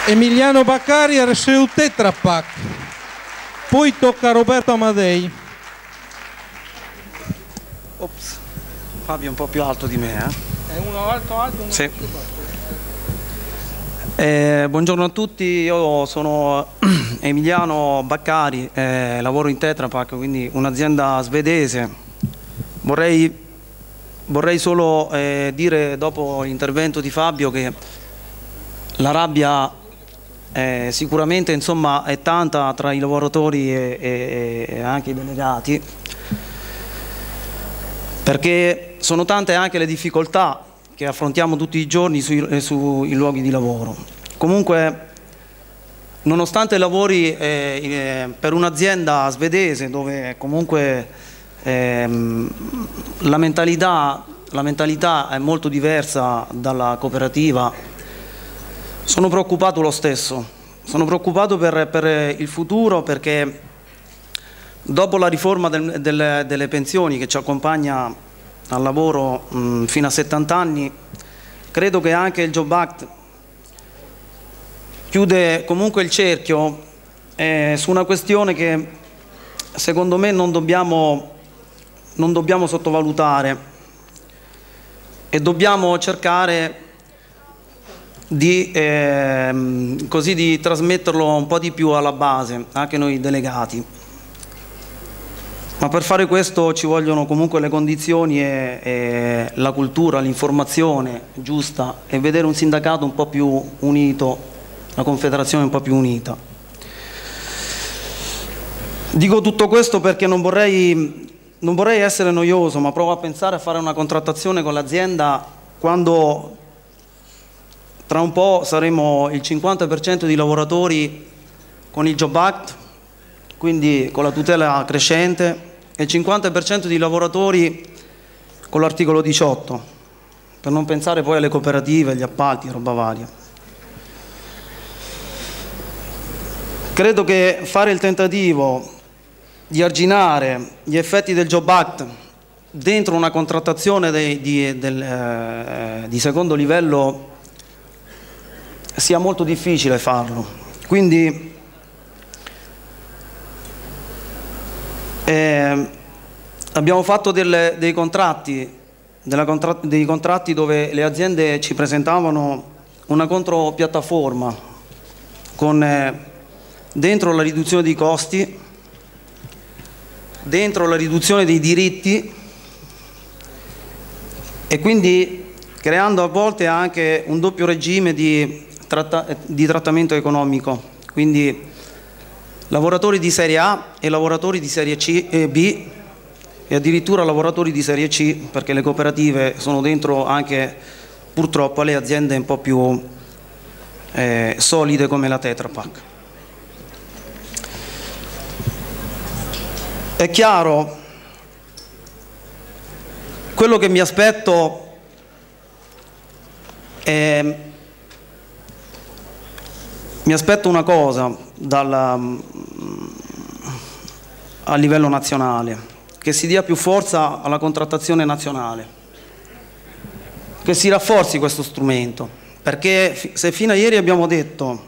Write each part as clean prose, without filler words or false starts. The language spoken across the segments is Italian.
Emiliano Baccari, RSU Tetra Pak. Poi tocca a Roberto Amadei. Ops. Fabio è un po' più alto di me, È uno alto, uno sì. più basso. Buongiorno a tutti, io sono Emiliano Baccari, lavoro in Tetra Pak, quindi un'azienda svedese. Vorrei solo dire, dopo l'intervento di Fabio, che la rabbia sicuramente, insomma, è tanta tra i lavoratori e anche i delegati, perché sono tante anche le difficoltà che affrontiamo tutti i giorni sui luoghi di lavoro. Comunque, nonostante lavori per un'azienda svedese dove comunque la mentalità è molto diversa dalla cooperativa, sono preoccupato lo stesso. Sono preoccupato per il futuro, perché dopo la riforma delle pensioni che ci accompagna al lavoro fino a 70 anni, credo che anche il Job Act chiude comunque il cerchio su una questione che secondo me non dobbiamo sottovalutare, e dobbiamo cercare di trasmetterlo un po' di più alla base, anche noi delegati. Ma per fare questo ci vogliono comunque le condizioni e la cultura, l'informazione giusta, e vedere un sindacato un po' più unito, una confederazione un po' più unita. Dico tutto questo perché non vorrei essere noioso, ma provo a pensare a fare una contrattazione con l'azienda quando tra un po' saremo il 50% di lavoratori con il Job Act, quindi con la tutela crescente, e il 50% di lavoratori con l'articolo 18, per non pensare poi alle cooperative, agli appalti e roba varia. Credo che fare il tentativo di arginare gli effetti del Job Act dentro una contrattazione di secondo livello sia molto difficile farlo. Quindi abbiamo fatto dei contratti dove le aziende ci presentavano una contropiattaforma con dentro la riduzione dei costi, dentro la riduzione dei diritti, e quindi creando a volte anche un doppio regime di trattamento economico, quindi lavoratori di serie A e lavoratori di serie C e B, e addirittura lavoratori di serie C, perché le cooperative sono dentro anche purtroppo alle aziende un po' più solide come la Tetra Pak. È chiaro, quello che mi aspetto una cosa a livello nazionale, che si dia più forza alla contrattazione nazionale, che si rafforzi questo strumento, perché se fino a ieri abbiamo detto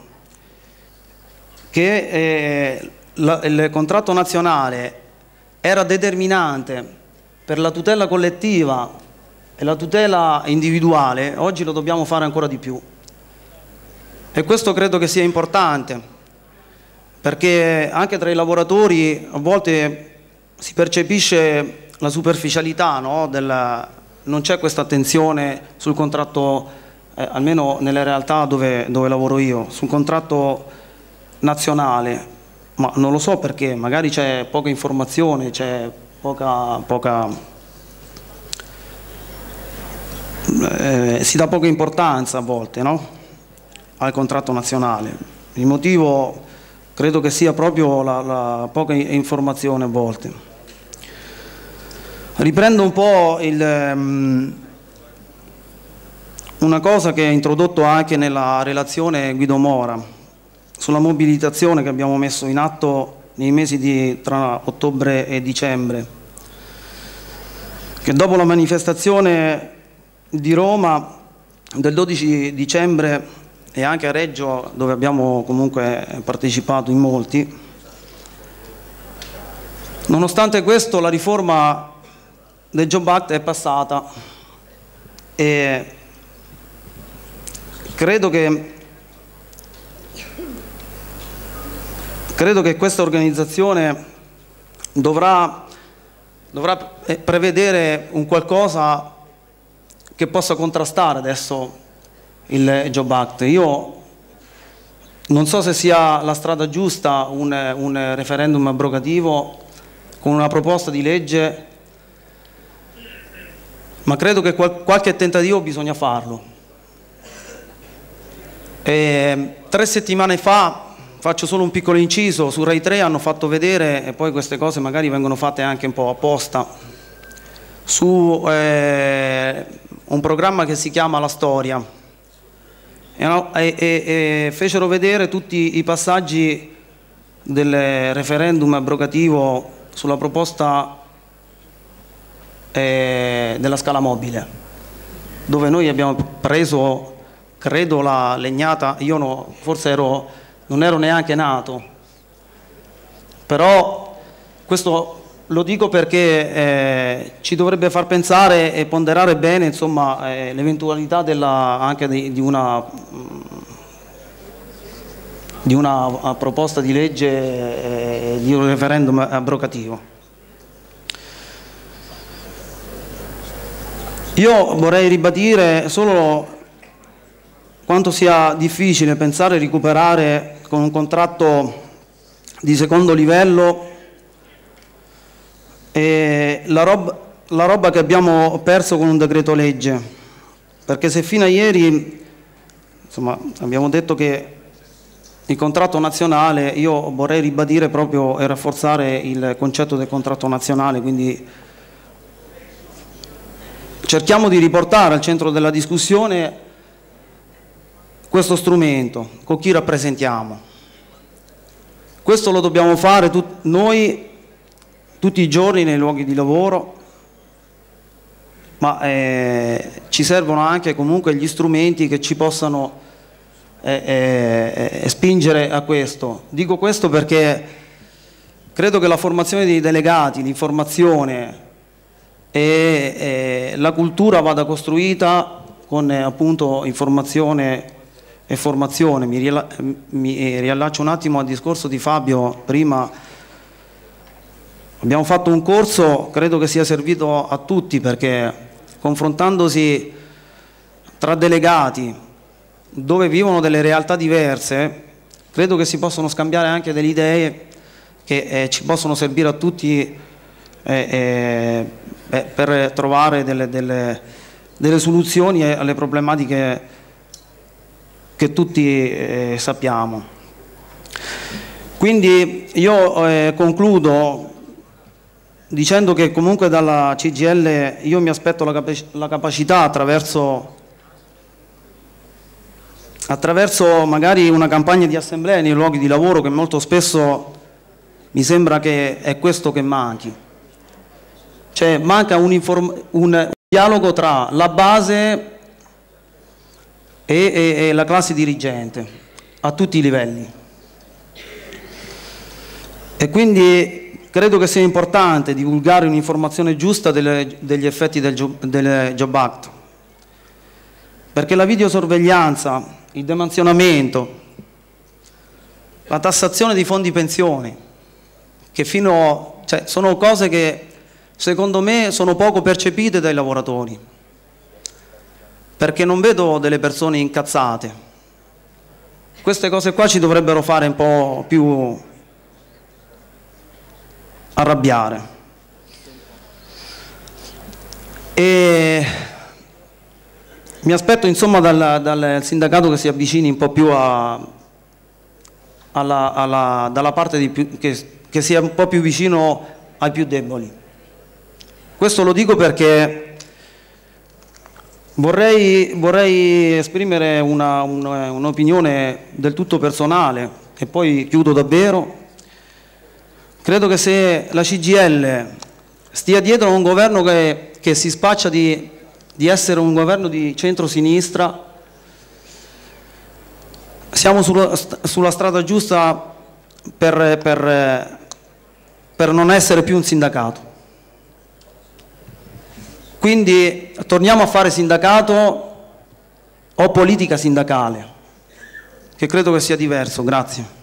che il contratto nazionale era determinante per la tutela collettiva e la tutela individuale, oggi lo dobbiamo fare ancora di più. E questo credo che sia importante, perché anche tra i lavoratori a volte si percepisce la superficialità, no? Non c'è questa attenzione sul contratto, almeno nelle realtà dove lavoro io, sul contratto nazionale. Ma non lo so perché, magari c'è poca informazione, c'è si dà poca importanza a volte, no? Al contratto nazionale. Il motivo credo che sia proprio la poca informazione a volte. Riprendo un po' una cosa che è introdotto anche nella relazione Guido Mora, sulla mobilitazione che abbiamo messo in atto nei mesi tra ottobre e dicembre, che dopo la manifestazione di Roma del 12 dicembre e anche a Reggio, dove abbiamo comunque partecipato in molti. Nonostante questo, la riforma del Job Act è passata e credo che questa organizzazione dovrà prevedere un qualcosa che possa contrastare adesso il Job Act. Io non so se sia la strada giusta un referendum abrogativo con una proposta di legge, ma credo che qualche tentativo bisogna farlo. 3 settimane fa, faccio solo un piccolo inciso, su Rai 3 hanno fatto vedere, e poi queste cose magari vengono fatte anche un po' apposta, su un programma che si chiama La Storia, e fecero vedere tutti i passaggi del referendum abrogativo sulla proposta della scala mobile, dove noi abbiamo preso, credo, la legnata. Io forse non ero neanche nato, però questo lo dico perché ci dovrebbe far pensare e ponderare bene, insomma, l'eventualità anche di una proposta di legge di un referendum abrogativo. Io vorrei ribadire solo quanto sia difficile pensare di recuperare con un contratto di secondo livello la roba che abbiamo perso con un decreto legge, perché se fino a ieri, insomma, abbiamo detto che il contratto nazionale, io vorrei ribadire proprio e rafforzare il concetto del contratto nazionale, quindi cerchiamo di riportare al centro della discussione questo strumento, con chi rappresentiamo. Questo lo dobbiamo fare noi tutti i giorni nei luoghi di lavoro, ma ci servono anche comunque gli strumenti che ci possano spingere a questo. Dico questo perché credo che la formazione dei delegati, l'informazione e la cultura vada costruita con appunto informazione e formazione. Mi riallaccio un attimo al discorso di Fabio prima. Abbiamo fatto un corso, credo che sia servito a tutti, perché confrontandosi tra delegati dove vivono delle realtà diverse, credo che si possono scambiare anche delle idee che ci possono servire a tutti per trovare delle soluzioni alle problematiche che tutti sappiamo. Quindi io concludo dicendo che comunque dalla CGIL io mi aspetto la capacità attraverso magari una campagna di assemblea nei luoghi di lavoro, che molto spesso mi sembra che è questo che manchi. Cioè manca un dialogo tra la base e la classe dirigente a tutti i livelli. E quindi credo che sia importante divulgare un'informazione giusta degli effetti del Job Act, perché la videosorveglianza, il demansionamento, la tassazione dei fondi pensione, che sono cose che secondo me sono poco percepite dai lavoratori, perché non vedo delle persone incazzate. Queste cose qua ci dovrebbero fare un po' più arrabbiare. E mi aspetto insomma dal sindacato che si avvicini un po' più dalla parte che sia un po' più vicino ai più deboli. Questo lo dico perché vorrei esprimere un'opinione del tutto personale e poi chiudo davvero. Credo che se la CGIL stia dietro a un governo che si spaccia di essere un governo di centro-sinistra, siamo sulla strada giusta per non essere più un sindacato. Quindi torniamo a fare sindacato o politica sindacale, che credo che sia diverso. Grazie.